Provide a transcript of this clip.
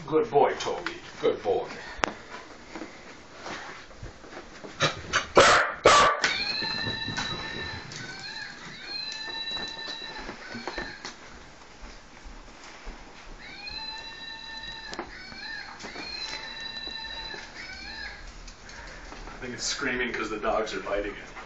Good boy, Toby. Good boy. I think it's screaming because the dogs are biting it.